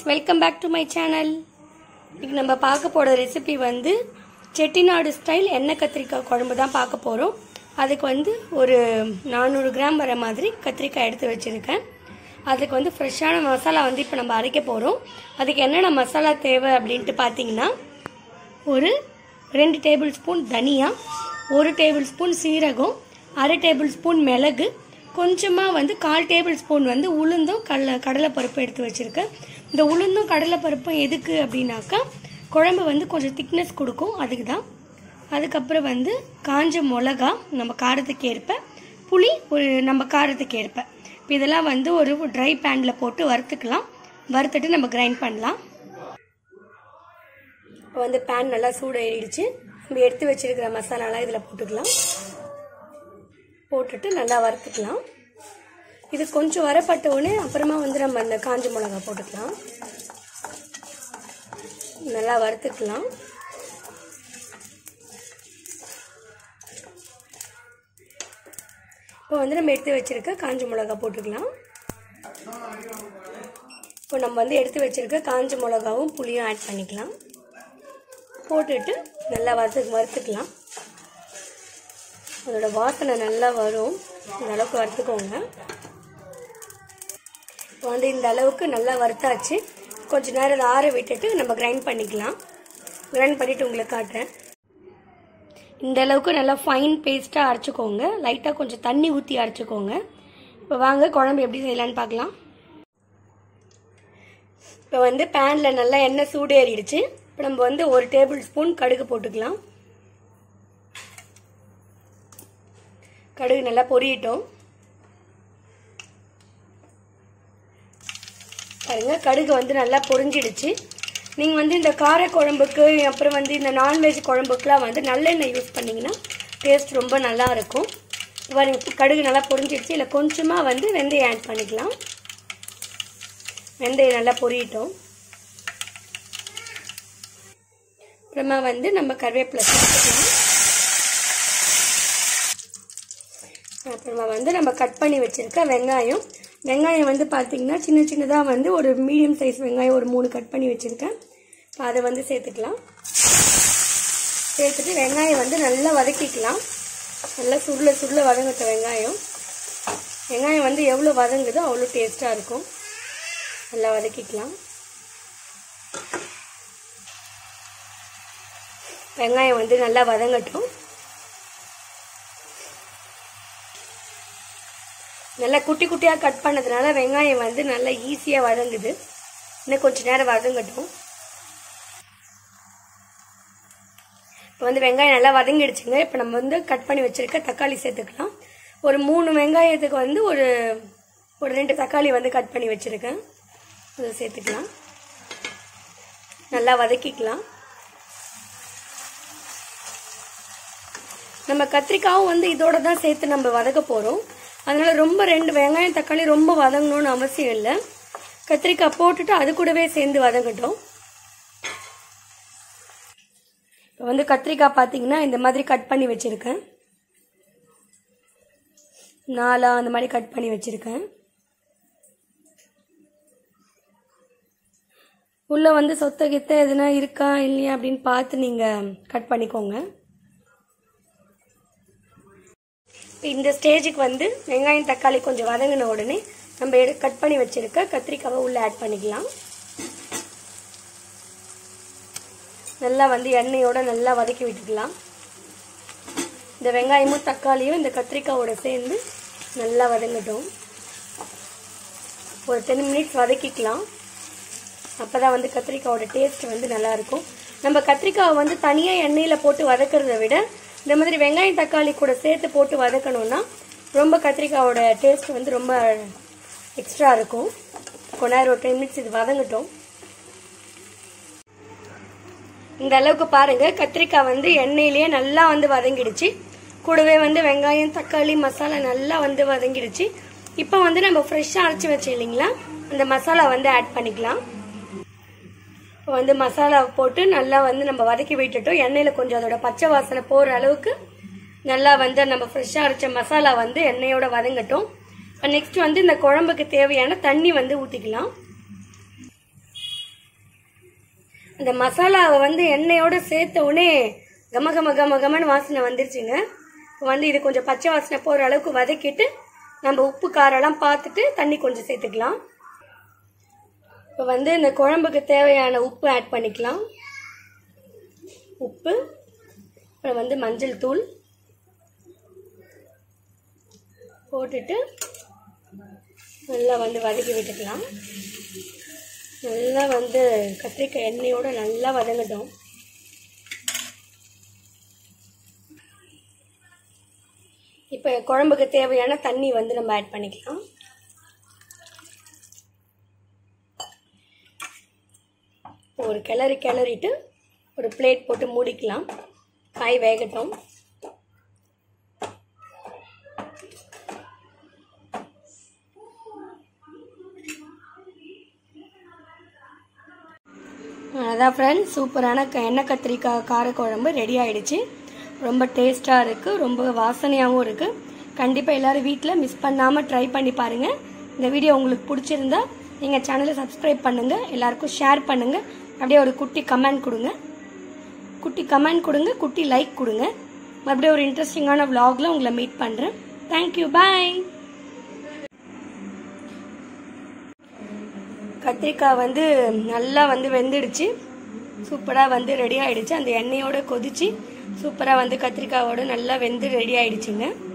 Welcome back to my channel. இன்னைக்கு நம்ம பார்க்க போகிற ரெசிபி வந்து செட்டிநாடு ஸ்டைல் எண்ணெய் கத்திரிக்காய் குழம்பு தான் பார்க்க போகிறோம். அதுக்கு வந்து ஒரு 400 கிராம் வர மாதிரி கத்திரிக்காய் எடுத்து வச்சுருக்கேன். அதுக்கு வந்து ஃப்ரெஷ்ஷான மசாலா வந்து இப்போ நம்ம அரைக்க போகிறோம். அதுக்கு என்னென்ன மசாலா தேவை அப்படின்ட்டு பார்த்தீங்கன்னா, ஒரு 2 டேபிள் ஸ்பூன் தனியா, 1 டேபிள் ஸ்பூன் சீரகம், 1/2 டேபிள் ஸ்பூன் மிளகு, கொஞ்சமாக வந்து 1/4 டேபிள் ஸ்பூன் வந்து உளுந்தும் கடலைப்பருப்பு எடுத்து வச்சுருக்கேன். இந்த உளுந்தும் கடலைப்பருப்பும் எதுக்கு அப்படின்னாக்கா குழம்பு வந்து கொஞ்சம் திக்னஸ் கொடுக்கும், அதுக்கு தான். அதுக்கப்புறம் வந்து காஞ்ச மிளகா நம்ம காரத்துக்கு ஏற்ப, புளி ஒரு நம்ம காரத்துக்கு ஏற்ப. இப்போ இதெல்லாம் வந்து ஒரு ட்ரை பேனில் போட்டு வறுத்துக்கலாம். வறுத்துட்டு நம்ம கிரைண்ட் பண்ணலாம். இப்போ வந்து பேன் நல்லா சூடாகிடுச்சு. நம்ம எடுத்து வச்சிருக்கிற மசாலாலாம் இதில் போட்டுக்கலாம். போட்டுட்டு நல்லா வறுத்துக்கலாம். இது கொஞ்சம் வரப்பட்ட உடனே அப்புறமா வந்து நம்ம அந்த காஞ்ச மிளகா போட்டுக்கலாம். நல்லா வறுத்துக்கலாம். இப்போ வந்து நம்ம எடுத்து வச்சிருக்க காஞ்ச மிளகா போட்டுக்கலாம். இப்போ நம்ம வந்து எடுத்து வச்சிருக்க காஞ்ச மிளகாவும் புளியும் ஆட் பண்ணிக்கலாம். போட்டுட்டு நல்லா வறுத்துக்கலாம். அதோட வாசனை நல்லா வரும். இந்த அளவுக்கு வறுத்துக்கோங்க. இப்போ வந்து இந்த அளவுக்கு நல்லா வறுத்தாச்சு. கொஞ்ச நேரம் ஆற விட்டுட்டு நம்ம கிரைண்ட் பண்ணிக்கலாம். கிரைண்ட் பண்ணிவிட்டு உங்களுக்கு காட்டுறேன். இந்த அளவுக்கு நல்லா ஃபைன் பேஸ்ட்டாக அரைச்சிக்கோங்க. லைட்டாக கொஞ்சம் தண்ணி ஊற்றி அரைச்சிக்கோங்க. இப்போ வாங்க குழம்பு எப்படி செய்யலான்னு பார்க்கலாம். இப்போ வந்து பேனில் நல்லா எண்ணெய் சூடேறிடுச்சு. இப்போ நம்ம வந்து 1 டேபிள் ஸ்பூன் கடுகு போட்டுக்கலாம். கடுகு நல்லா பொரியட்டும். பாருங்க, கடுகு வந்து நல்லா பொரிஞ்சிடுச்சு. நீங்கள் வந்து இந்த கார குழம்புக்கு அப்புறம் வந்து இந்த நான்வெஜ் குழம்புக்குலாம் வந்து நல்லெண்ணெய் யூஸ் பண்ணிங்கன்னா டேஸ்ட் ரொம்ப நல்லா இருக்கும். பாருங்க, கடுகு நல்லா பொரிஞ்சிடுச்சு. இல்லை கொஞ்சமாக வந்து வெந்தயம் ஆட் பண்ணிக்கலாம். வெந்தயம் நல்லா பொரியட்டும். அப்புறமா வந்து நம்ம கருவேப்பிலை சேர்த்துக்கலாம். அப்புறமா வந்து நம்ம கட் பண்ணி வச்சிருக்க வெங்காயம் வந்து பார்த்தீங்கன்னா சின்ன சின்னதாக வந்து ஒரு மீடியம் சைஸ் வெங்காயம் ஒரு 3 கட் பண்ணி வச்சுருக்கேன். அதை வந்து சேர்த்துக்கலாம். சேர்த்துட்டு வெங்காயம் வந்து நல்லா வதக்கிக்கலாம். நல்லா சுருள வதங்கட்ட வெங்காயம் வந்து எவ்வளோ வதங்குதோ அவ்வளோ டேஸ்ட்டாக இருக்கும். நல்லா வதக்கிக்கலாம். வெங்காயம் வந்து நல்லா வதங்கட்டும். நல்லா குட்டி குட்டியாக கட் பண்ணதுனால வெங்காயம் வந்து நல்லா ஈஸியாக வதங்குது. இன்னும் கொஞ்சம் நேரம் வதங்கட்டும். இப்போ வந்து வெங்காயம் நல்லா வதங்கிடுச்சுங்க. இப்போ நம்ம வந்து கட் பண்ணி வச்சிருக்க தக்காளி சேர்த்துக்கலாம். ஒரு 3 வெங்காயத்துக்கு வந்து ஒரு 2 தக்காளி வந்து கட் பண்ணி வச்சிருக்கேன். அதை சேர்த்துக்கலாம். நல்லா வதக்கிக்கலாம். நம்ம கத்திரிக்காவும் வந்து இதோட தான் சேர்த்து நம்ம வதக்க போகிறோம். அதனால ரொம்ப 2 வெங்காயம் தக்காளி ரொம்ப வதங்கணும்னு அவசியம் இல்லை. கத்திரிக்காய் போட்டுட்டு அது கூடவே சேர்ந்து வதங்கட்டும். இப்போ வந்து கத்திரிக்காய் பார்த்தீங்கன்னா இந்த மாதிரி கட் பண்ணி வச்சிருக்கேன். 4 அந்த மாதிரி கட் பண்ணி வச்சிருக்கேன். உள்ள வந்து சொத்த கித்த எதுனா இருக்கா இல்லையா அப்படின்னு பார்த்து நீங்கள் கட் பண்ணிக்கோங்க. இந்த ஸ்டேஜுக்கு வந்து வெங்காயம் தக்காளி கொஞ்சம் வதங்கின உடனே நம்ம கட் பண்ணி வச்சிருக்க கத்திரிக்காவை உள்ள ஆட் பண்ணிக்கலாம். நல்லா வந்து எண்ணெயோட நல்லா வதக்கி விட்டுக்கலாம். இந்த வெங்காயமும் தக்காளியும் இந்த கத்திரிக்காவோட சேர்ந்து நல்லா வதங்கட்டும். ஒரு 10 மினிட்ஸ் வதக்கிக்கலாம். அப்போதான் வந்து கத்திரிக்காவோட டேஸ்ட் வந்து நல்லா இருக்கும். நம்ம கத்திரிக்காவை வந்து தனியாக எண்ணெயில் போட்டு வதக்கிறத விட இந்த மாதிரி வெங்காயம் தக்காளி கூட சேர்த்து போட்டு வதக்கணும்னா ரொம்ப கத்திரிக்காயோட டேஸ்ட் வந்து ரொம்ப எக்ஸ்ட்ரா இருக்கும். கொஞ்ச நேரம் ஒரு 10 மினிட்ஸ் இது வதங்கட்டும். இந்த அளவுக்கு பாருங்க, கத்திரிக்காய் வந்து எண்ணெயிலேயே நல்லா வந்து வதங்கிடுச்சு. கூடவே வந்து வெங்காயம் தக்காளி மசாலா நல்லா வந்து வதங்கிடுச்சு. இப்போ வந்து நம்ம ஃப்ரெஷ்ஷாக அரைச்சி வச்சு இல்லைங்களா, அந்த மசாலா வந்து ஆட் பண்ணிக்கலாம். இப்போ வந்து மசாலா போட்டு நல்லா வந்து நம்ம வதக்கி விட்டுட்டோம். எண்ணெயில் கொஞ்சம் அதோட பச்சை வாசனை போகிற அளவுக்கு நல்லா வந்து நம்ம ஃப்ரெஷ்ஷாக அரைச்ச மசாலா வந்து எண்ணெயோட வதங்கட்டும். நெக்ஸ்ட் வந்து இந்த குழம்புக்கு தேவையான தண்ணி வந்து ஊற்றிக்கலாம். அந்த மசாலாவை வந்து எண்ணெயோட சேர்த்த உடனே கம கம கம கமன்னு வாசனை வந்துருச்சுங்க. இப்போ வந்து இது கொஞ்சம் பச்சை வாசனை போகிற அளவுக்கு வதக்கிட்டு நம்ம உப்பு காரெல்லாம் பார்த்துட்டு தண்ணி கொஞ்சம் சேர்த்துக்கலாம். இப்போ வந்து இந்த குழம்புக்கு தேவையான உப்பு ஆட் பண்ணிக்கலாம். உப்பு, அப்புறம் வந்து மஞ்சள் தூள் போட்டுட்டு நல்லா வந்து வதக்கி விட்டுக்கலாம். நல்லா வந்து கத்திரிக்காய் எண்ணெயோடு நல்லா வதங்கட்டும். இப்போ குழம்புக்கு தேவையான தண்ணி வந்து நம்ம ஆட் பண்ணிக்கலாம். ஒரு கிளறிட்டு ஒரு பிளேட் போட்டு மூடிக்கலாம். காய் வேகட்டும். அதான் ஃப்ரெண்ட்ஸ், சூப்பரான எண்ணெய் கத்திரிக்காய் காரக்குழம்பு ரெடி ஆயிடுச்சு. ரொம்ப டேஸ்ட்டாக இருக்குது, ரொம்ப வாசனையாகவும் இருக்குது. கண்டிப்பாக எல்லோரும் வீட்டில் மிஸ் பண்ணாமல் ட்ரை பண்ணி பாருங்கள். இந்த வீடியோ உங்களுக்கு பிடிச்சிருந்தா எங்கள் சேனலை சப்ஸ்கிரைப் பண்ணுங்கள், எல்லாருக்கும் ஷேர் பண்ணுங்கள். அப்படியே ஒரு குட்டி கமெண்ட் கொடுங்க, குட்டி லைக் கொடுங்க. மறுபடியும் ஒரு இன்ட்ரெஸ்டிங்கான vlogல உங்களை மீட் பண்ணுறேன். Thank you, bye. கத்திரிக்காய் வந்து நல்லா வந்து வெந்துடுச்சு, சூப்பராக வந்து ரெடி ஆயிடுச்சு. அந்த எண்ணெயோட கொதிச்சு சூப்பராக வந்து கத்திரிக்காயோட நல்லா வெந்து ரெடி ஆயிடுச்சுங்க.